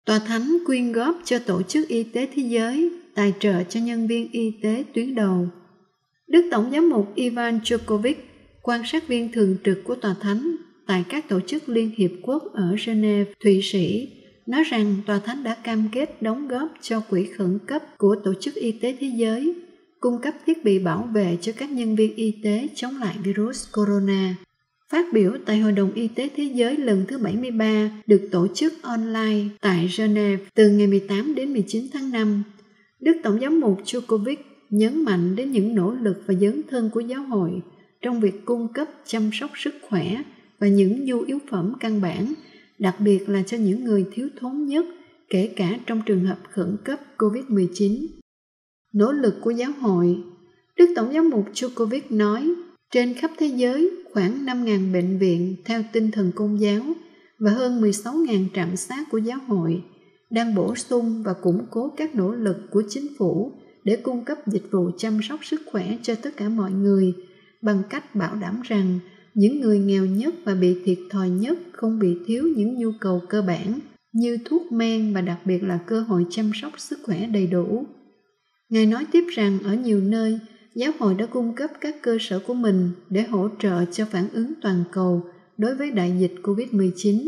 Tòa Thánh quyên góp cho Tổ chức Y tế Thế giới, tài trợ cho nhân viên y tế tuyến đầu. Đức Tổng giám mục Ivan Djokovic, quan sát viên thường trực của Tòa Thánh tại các tổ chức Liên Hiệp Quốc ở Geneva, Thụy Sĩ, nói rằng Tòa Thánh đã cam kết đóng góp cho quỹ khẩn cấp của Tổ chức Y tế Thế giới, cung cấp thiết bị bảo vệ cho các nhân viên y tế chống lại virus corona. Phát biểu tại Hội đồng Y tế Thế giới lần thứ 73 được tổ chức online tại Geneva từ ngày 18 đến 19 tháng 5, Đức Tổng giám mục Djokovic nhấn mạnh đến những nỗ lực và dấn thân của giáo hội trong việc cung cấp chăm sóc sức khỏe và những nhu yếu phẩm căn bản, đặc biệt là cho những người thiếu thốn nhất, kể cả trong trường hợp khẩn cấp COVID-19. Nỗ lực của giáo hội, Đức Tổng giám mục Djokovic nói, trên khắp thế giới khoảng 5.000 bệnh viện theo tinh thần Công giáo và hơn 16.000 trạm xá của giáo hội đang bổ sung và củng cố các nỗ lực của chính phủ để cung cấp dịch vụ chăm sóc sức khỏe cho tất cả mọi người bằng cách bảo đảm rằng những người nghèo nhất và bị thiệt thòi nhất không bị thiếu những nhu cầu cơ bản như thuốc men và đặc biệt là cơ hội chăm sóc sức khỏe đầy đủ. Ngài nói tiếp rằng ở nhiều nơi, giáo hội đã cung cấp các cơ sở của mình để hỗ trợ cho phản ứng toàn cầu đối với đại dịch COVID-19.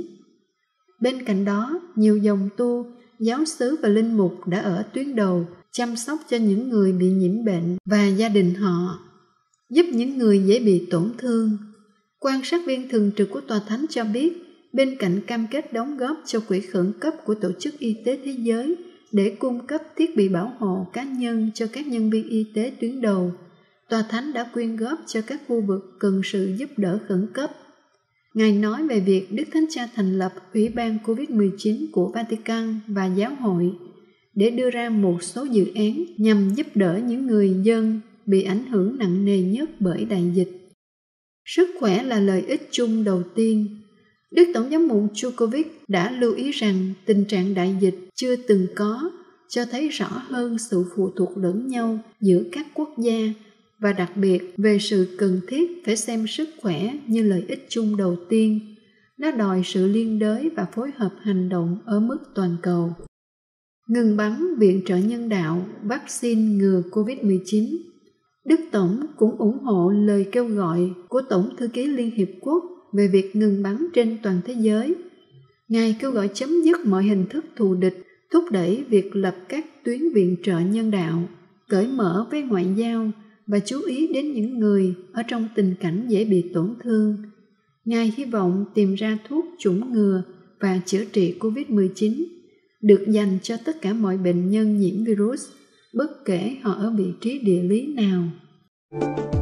Bên cạnh đó, nhiều dòng tu, giáo xứ và linh mục đã ở tuyến đầu chăm sóc cho những người bị nhiễm bệnh và gia đình họ, giúp những người dễ bị tổn thương. Quan sát viên thường trực của Tòa Thánh cho biết, bên cạnh cam kết đóng góp cho quỹ khẩn cấp của Tổ chức Y tế Thế giới để cung cấp thiết bị bảo hộ cá nhân cho các nhân viên y tế tuyến đầu, Tòa Thánh đã quyên góp cho các khu vực cần sự giúp đỡ khẩn cấp. Ngài nói về việc Đức Thánh Cha thành lập Ủy ban COVID-19 của Vatican và giáo hội để đưa ra một số dự án nhằm giúp đỡ những người dân bị ảnh hưởng nặng nề nhất bởi đại dịch. Sức khỏe là lợi ích chung đầu tiên. Đức Tổng giám mục Djokovic đã lưu ý rằng tình trạng đại dịch chưa từng có cho thấy rõ hơn sự phụ thuộc lẫn nhau giữa các quốc gia và đặc biệt về sự cần thiết phải xem sức khỏe như lợi ích chung đầu tiên. Nó đòi sự liên đới và phối hợp hành động ở mức toàn cầu. Ngừng bắn viện trợ nhân đạo, vaccine ngừa COVID-19. Đức Tổng cũng ủng hộ lời kêu gọi của Tổng thư ký Liên Hiệp Quốc về việc ngừng bắn trên toàn thế giới. Ngài kêu gọi chấm dứt mọi hình thức thù địch, thúc đẩy việc lập các tuyến viện trợ nhân đạo, cởi mở với ngoại giao và chú ý đến những người ở trong tình cảnh dễ bị tổn thương. Ngài hy vọng tìm ra thuốc chủng ngừa và chữa trị COVID-19 được dành cho tất cả mọi bệnh nhân nhiễm virus, bất kể họ ở vị trí địa lý nào.